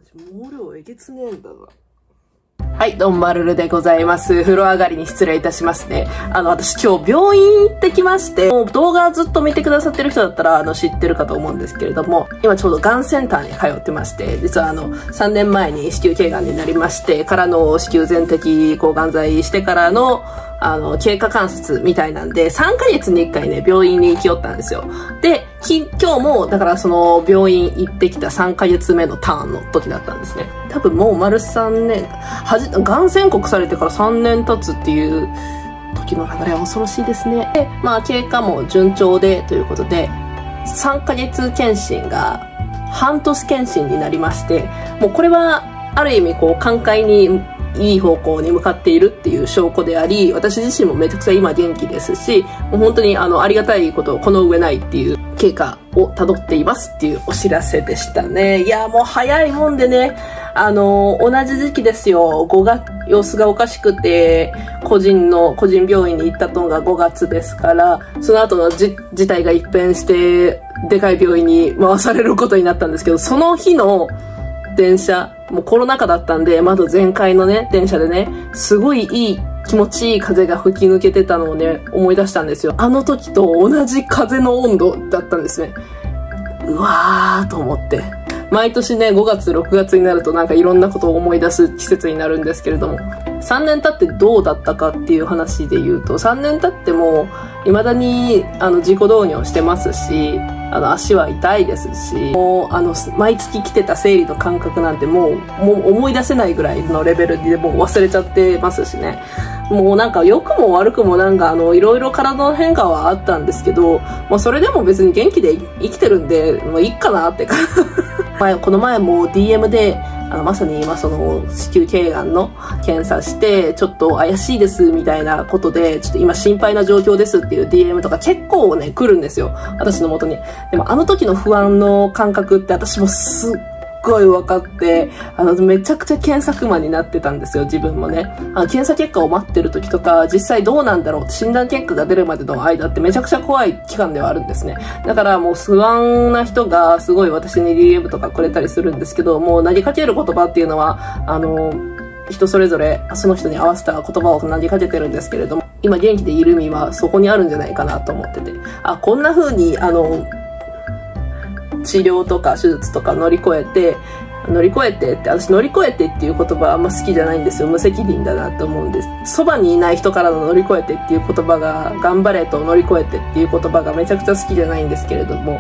毛量えげつねえんだが。はい、どうも、まるるでございます。風呂上がりに失礼いたしますね。私今日病院行ってきまして、もう動画ずっと見てくださってる人だったら、知ってるかと思うんですけれども、今ちょうどがんセンターに通ってまして、実は3年前に子宮頸がんになりまして、からの子宮全摘抗がん剤してからの、経過観察みたいなんで、3ヶ月に1回ね、病院に行きよったんですよ。で、今日も、だからその病院行ってきた3ヶ月目のターンの時だったんですね。多分もう丸3年、がん宣告されてから3年経つっていう時の流れは恐ろしいですね。で、まあ経過も順調でということで、3ヶ月検診が半年検診になりまして、もうこれはある意味こう寛解にいい方向に向かっているっていう証拠であり、私自身もめちゃくちゃ今元気ですし、もう本当にありがたいことこの上ないっていう経過を辿っていますっていうお知らせでしたね。いや、もう早いもんでね、同じ時期ですよ。5月、様子がおかしくて、個人病院に行ったのが5月ですから、その後の事態が一変して、でかい病院に回されることになったんですけど、その日の電車、もうコロナ禍だったんで、まだ全開のね、電車でね、すごいいい、気持ちいい風が吹き抜けてたのをね、思い出したんですよ。あの時と同じ風の温度だったんですね。うわーと思って。毎年ね、5月、6月になるとなんかいろんなことを思い出す季節になるんですけれども、3年経ってどうだったかっていう話で言うと、3年経っても、未だに、自己導入してますし、足は痛いですし、もう、毎月来てた生理の感覚なんてもう思い出せないぐらいのレベルでもう忘れちゃってますしね。もうなんか良くも悪くもなんかいろいろ体の変化はあったんですけど、もうそれでも別に元気で生きてるんで、もういいかなってか。この前も DM で、まさに今その子宮頸がんの検査して、ちょっと怪しいですみたいなことで、ちょっと今心配な状況ですっていう DM とか結構ね、来るんですよ。私の元に。でもあの時の不安の感覚って私もすっごい分かって、めちゃくちゃ検索マンになってたんですよ、自分もね。検査結果を待ってる時とか、実際どうなんだろうって診断結果が出るまでの間ってめちゃくちゃ怖い期間ではあるんですね。だからもう不安な人がすごい私に DM とかくれたりするんですけど、もう投げかける言葉っていうのは、人それぞれその人に合わせた言葉を投げかけてるんですけれども、今元気でいる意味はそこにあるんじゃないかなと思ってて、こんな風に治療とか手術とか乗り越えてって、私乗り越えてっていう言葉あんま好きじゃないんですよ。無責任だなと思うんです。そばにいない人からの乗り越えてっていう言葉が、頑張れと乗り越えてっていう言葉がめちゃくちゃ好きじゃないんですけれども、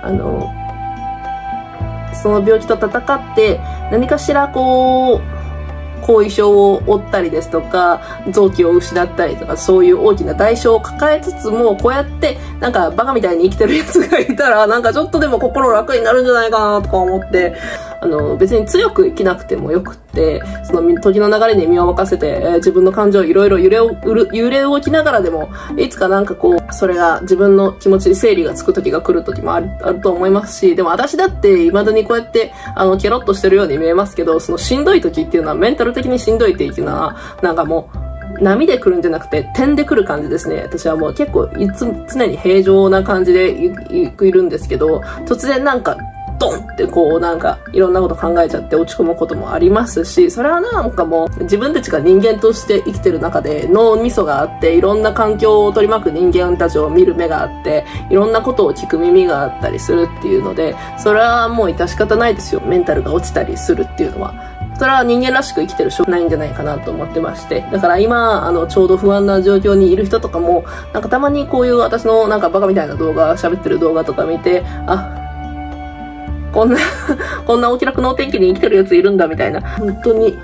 その病気と戦って何かしらこう、後遺症を負ったりですとか、臓器を失ったりとか、そういう大きな代償を抱えつつも、こうやって、なんかバカみたいに生きてるやつがいたら、なんかちょっとでも心楽になるんじゃないかなとか思って、別に強く生きなくてもよくって、その時の流れに身を任せて、自分の感情をいろいろ揺れ動きながらでも、いつかなんかこう、それが自分の気持ちに整理がつく時が来る時もあると思いますし、でも私だって未だにこうやって、ケロッとしてるように見えますけど、そのしんどい時っていうのはメンタル的にしんどいっていうのは、なんかもう、波で来るんじゃなくて点で来る感じですね。私はもう結構常に平常な感じでいるんですけど、突然なんかドンってこうなんかいろんなこと考えちゃって落ち込むこともありますし、それはなんかもう自分たちが人間として生きてる中で脳みそがあって、いろんな環境を取り巻く人間たちを見る目があって、いろんなことを聞く耳があったりするっていうので、それはもう致し方ないですよ。メンタルが落ちたりするっていうのは。それは人間らしく生きてるしょうがないんじゃないかなと思ってまして。だから今、ちょうど不安な状況にいる人とかも、なんかたまにこういう私のなんかバカみたいな喋ってる動画とか見て、こんなお気楽なお天気に生きてるやついるんだみたいな。本当に。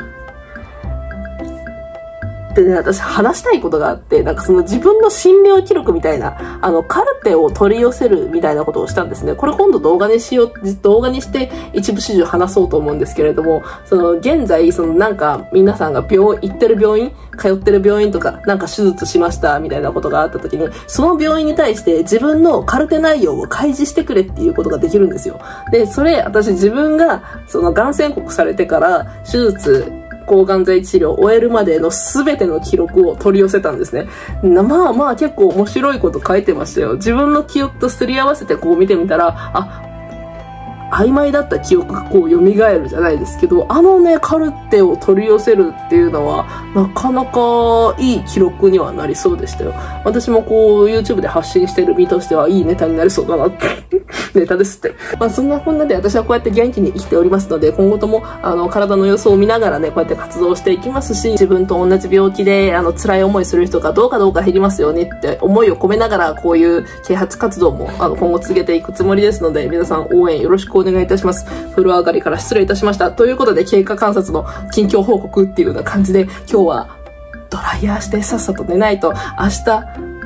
でね、私話したいことがあって、なんかその自分の診療記録みたいな、カルテを取り寄せるみたいなことをしたんですね。これ今度動画にして一部始終話そうと思うんですけれども、現在、なんか皆さんが行ってる病院、通ってる病院とか、なんか手術しましたみたいなことがあった時に、その病院に対して自分のカルテ内容を開示してくれっていうことができるんですよ。で、私自分が、がん宣告されてから手術、抗がん剤治療を終えるまでの全ての記録を取り寄せたんですね。まあ結構面白いこと書いてましたよ。自分の記憶とすり合わせてこう見てみたら、 曖昧だった記憶がこう蘇るじゃないですけど、カルテを取り寄せるっていうのは、なかなかいい記録にはなりそうでしたよ。私もこう、YouTube で発信してる身としては、いいネタになりそうだなって。ネタですって。そんなこんなで私はこうやって元気に生きておりますので、今後とも、体の様子を見ながらね、こうやって活動していきますし、自分と同じ病気で、辛い思いする人がどうか減りますようにって思いを込めながら、こういう啓発活動も、今後続けていくつもりですので、皆さん応援よろしくお願いいたします。風呂上がりから失礼いたしました。ということで、経過観察の近況報告っていうような感じで、今日はドライヤーしてさっさと寝ないと、明日、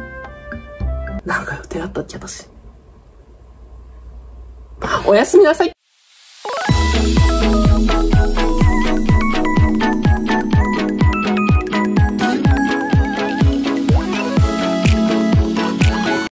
なんか予定あったっけ、私。おやすみなさい。